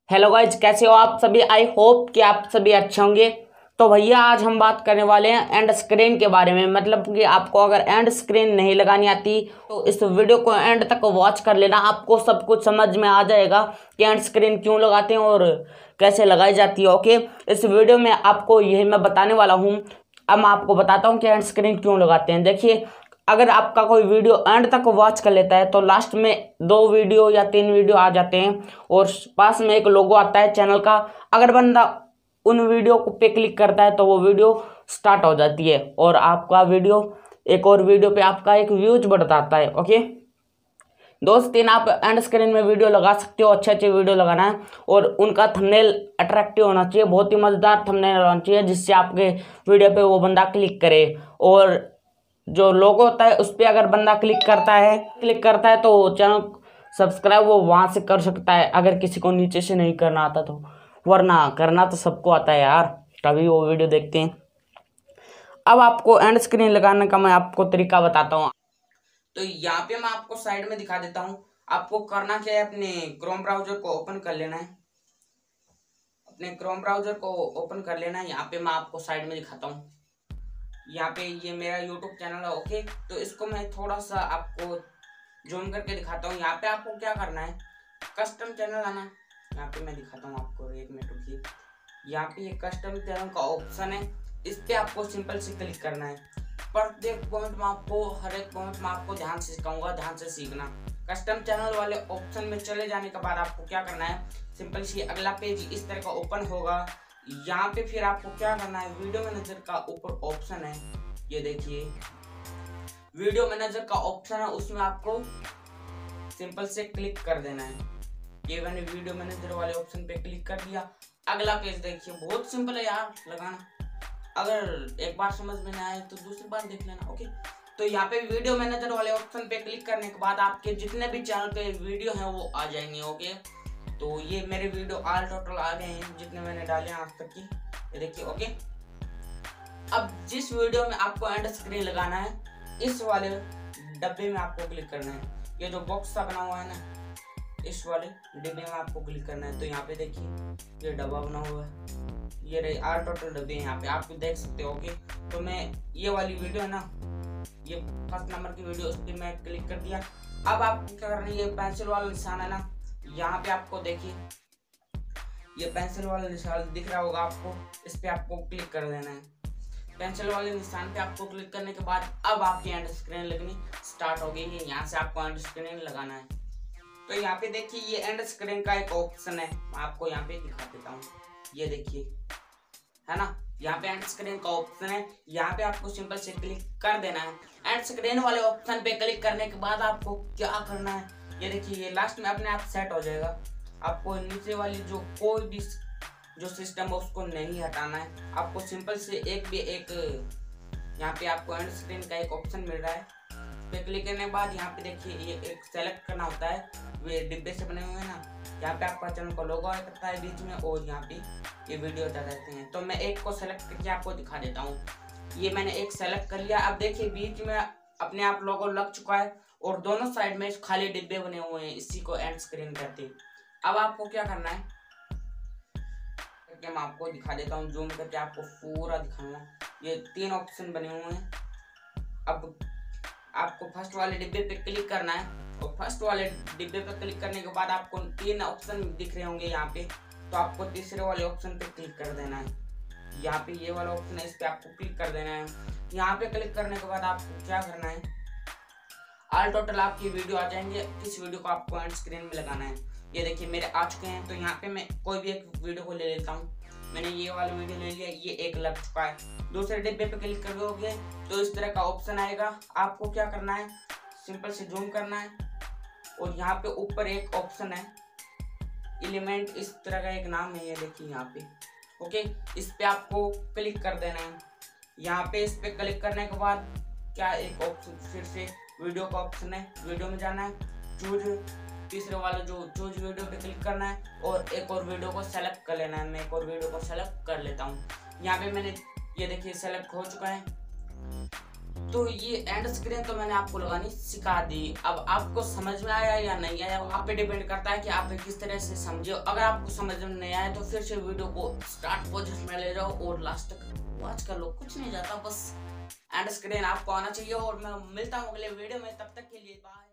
Hello guys, कैसे हो आप सभी। आई होप कि आप सभी अच्छे होंगे। तो भैया आज हम बात करने वाले हैं एंड स्क्रीन के बारे में। मतलब कि आपको अगर एंड स्क्रीन नहीं लगानी आती तो इस वीडियो को एंड तक वॉच कर लेना, आपको सब कुछ समझ में आ जाएगा कि एंड स्क्रीन क्यों लगाते हैं और कैसे लगाई जाती है। ओके, इस वीडियो में आपको यही मैं बताने वाला हूँ। अब मैं आपको बताता हूँ कि एंड स्क्रीन क्यों लगाते हैं। देखिए, अगर आपका कोई वीडियो एंड तक वॉच कर लेता है तो लास्ट में 2 वीडियो या 3 वीडियो आ जाते हैं और पास में एक लोगो आता है चैनल का। अगर बंदा उन वीडियो पे क्लिक करता है तो वो वीडियो स्टार्ट हो जाती है और आपका वीडियो एक और वीडियो पे आपका एक व्यूज बढ़ जाता है। ओके दोस्त, आप एंड स्क्रीन में वीडियो लगा सकते हो। अच्छे अच्छे वीडियो लगाना है और उनका थंबनेल अट्रैक्टिव होना चाहिए, बहुत ही मजेदार थंबनेल होना चाहिए जिससे आपके वीडियो पे वो बंदा क्लिक करे। और जो लोगो होता है उस पर अगर बंदा क्लिक करता है तो चैनल सब्सक्राइब वो वहां से कर सकता है, अगर किसी को नीचे से नहीं करना आता तो। वरना करना तो सबको आता है यार, तभी वो वीडियो देखते हैं। अब आपको एंड स्क्रीन लगाने का मैं आपको तरीका बताता हूँ। तो यहाँ पे मैं आपको साइड में दिखा देता हूँ। आपको करना क्या है, अपने क्रोम ब्राउजर को ओपन कर लेना है। यहाँ पे मैं आपको साइड में दिखाता हूँ। यहाँ पे ये मेरा यूट्यूब चैनल है। ओके, तो इसको मैं थोड़ा सा आपको जूम करके दिखाता हूँ। यहाँ पे आपको क्या करना है, कस्टम चैनल आना। यहाँ पे मैं दिखाता हूँ आपको, 1 मिनट रुकिए। यहाँ पे ये कस्टम चैनल का ऑप्शन है, इस पे आपको सिंपल से क्लिक करना है। प्रत्येक पॉइंट में आपको, हर एक पॉइंट में आपको ध्यान से सिखाऊंगा, ध्यान से सीखना। कस्टम चैनल वाले ऑप्शन में चले जाने के बाद आपको क्या करना है, सिंपल सी अगला पेज इस तरह का ओपन होगा। यहाँ पे फिर आपको क्या करना है, वीडियो मैनेजर का ऊपर ऑप्शन है, ये देखिए वीडियो मैनेजर का ऑप्शन है, उसमें आपको सिंपल से क्लिक कर देना है। ये मैंने वीडियो मैनेजर वाले ऑप्शन पे क्लिक कर दिया। अगला पेज देखिए, बहुत सिंपल है यार लगाना। अगर एक बार समझ में ना आए तो दूसरी बार देख लेना। ओके, तो यहाँ पे वीडियो मैनेजर वाले ऑप्शन पे क्लिक करने के बाद आपके जितने भी चैनल पे वीडियो हैं वो आ जाएंगे। ओके, तो ये मेरे वीडियो ऑल टोटल आ गए हैं जितने मैंने डाले आज तक की, ये देखिए। ओके, अब जिस वीडियो में आपको एंड स्क्रीन लगाना है, इस वाले डब्बे में आपको क्लिक करना है। ये जो बॉक्स सा बना हुआ है ना, इस वाले डिब्बे में आपको क्लिक करना है। तो यहाँ पे देखिए ये डब्बा बना हुआ है, ये रहे ऑल टोटल डब्बे हैं, यहाँ पे आप देख सकते हो। ओके, तो मैं ये वाली वीडियो है ना, ये फर्स्ट नंबर की वीडियो, उस पर मैं क्लिक कर दिया। अब आपको क्या करना है, ये पेंसिल वाला निशान है ना, यहाँ पे आपको देखिए ये पेंसिल वाला निशान दिख रहा होगा आपको, इस पे आपको क्लिक कर देना है। पेंसिल वाले निशान पे आपको क्लिक करने के बाद अब आपकी एंड स्क्रीन लगनी स्टार्ट हो गई है। यहाँ से आपको एंड स्क्रीन लगाना है। तो यहाँ पे देखिए ये एंड स्क्रीन का एक ऑप्शन है, मैं आपको यहाँ पे दिखा देता हूँ। ये देखिए है ना, यहाँ पे एंड स्क्रीन का ऑप्शन है, यहाँ पे आपको सिंपल से क्लिक कर देना है। एंड स्क्रीन वाले ऑप्शन पे क्लिक करने के बाद आपको क्या करना है, ये देखिए ये लास्ट में अपने आप सेट हो जाएगा। आपको नीचे वाली जो कोई भी जो सिस्टम है उसको नहीं हटाना है। आपको सिंपल से एक यहाँ पे आपको एंड स्क्रीन का एक ऑप्शन मिल रहा है, पे क्लिक करने के बाद यहाँ पे देखिए ये एक सेलेक्ट करना होता है। वे डिब्बे से बने हुए हैं ना, यहाँ पे आपका चैनल का लोगो आता है बीच में और यहाँ पे ये वीडियो आता रहते हैं। तो मैं एक को सेलेक्ट करके आपको दिखा देता हूँ। ये मैंने एक सेलेक्ट कर लिया। अब देखिए बीच में अपने आप लोगो लग चुका है और दोनों साइड में खाली डिब्बे बने हुए हैं, इसी को एंड स्क्रीन कहते हैं। अब आपको क्या करना है, मैं आपको दिखा देता हूँ, जूम करके आपको पूरा दिखाऊंगा। ये 3 ऑप्शन बने हुए हैं। अब आपको फर्स्ट वाले डिब्बे पे क्लिक करना है और फर्स्ट वाले डिब्बे पे क्लिक करने के बाद आपको 3 ऑप्शन दिख रहे होंगे यहाँ पे, तो आपको तीसरे वाले ऑप्शन पे क्लिक कर देना है। यहाँ पे ये वाला ऑप्शन है, इस पे आपको क्लिक कर देना है। यहाँ पे क्लिक करने के बाद आपको क्या करना है, ऑल टोटल आपकी वीडियो आ जाएंगे। इस वीडियो को आपको एंड स्क्रीन में लगाना है। ये देखिए मेरे आ चुके हैं। तो यहाँ पे मैं कोई भी एक वीडियो को ले लेता हूँ। मैंने ये वाला वीडियो ले लिया, ये एक लग चुका है। दूसरे डिब्बे पे क्लिक करोगे तो इस तरह का ऑप्शन आएगा। आपको क्या करना है, सिंपल से जूम करना है और यहाँ पे ऊपर एक ऑप्शन है एलिमेंट, इस तरह का एक नाम है, ये देखिए यहाँ पे। ओके, इस पे आपको क्लिक कर देना है। यहाँ पे इस पे क्लिक करने के बाद क्या एक ऑप्शन फिर से वीडियो का ऑप्शन है, वीडियो में जाना है, चूज तीसरे वाला जो चूज वीडियो पे क्लिक करना है और एक और वीडियो को सेलेक्ट कर लेना है। मैं एक और वीडियो को सेलेक्ट कर लेता हूँ। यहाँ पे मैंने ये देखिए सेलेक्ट हो चुका है। तो ये एंड स्क्रीन तो मैंने आपको लगानी सिखा दी। अब आपको समझ में आया या नहीं आया वो आप पे डिपेंड करता है कि आप किस तरह से समझे। अगर आपको समझ में नहीं आया तो फिर से वीडियो को स्टार्ट पोजीशन में ले जाओ और लास्ट तक वॉच कर लो। कुछ नहीं जाता, बस एंड स्क्रीन आपको आना चाहिए। और मैं मिलता हूँ अगले वीडियो में, तब तक के लिए बाय।